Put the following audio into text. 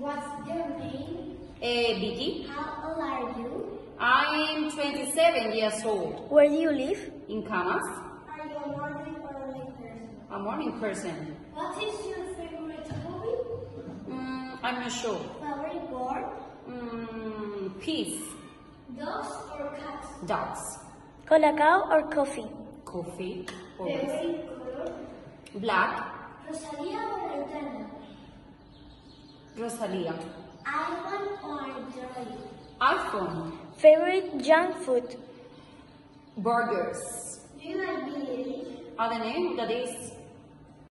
What's your name? Vicky. How old are you? I'm 27 years old. Where do you live? In Camas. Are you a morning or a late person? A morning person. What is your favorite hobby? I'm not sure. Favorite board? Peace. Dogs or cats? Dogs. Colacao or coffee? Coffee. Always. Favorite color? Black. Rosalía or Aitana? Rosalia. iPhone or Android? iPhone. Favorite junk food? Burgers. Do you like Billie Eilish? The name that is